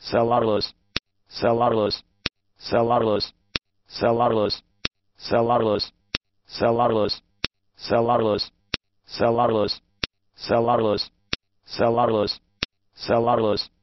Celarlos, Celarlos, Celarlos, Celarlos, Celarlos, Celarlos, Celarlos, Celarlos, Celarlos, Celarlos, Celarlos,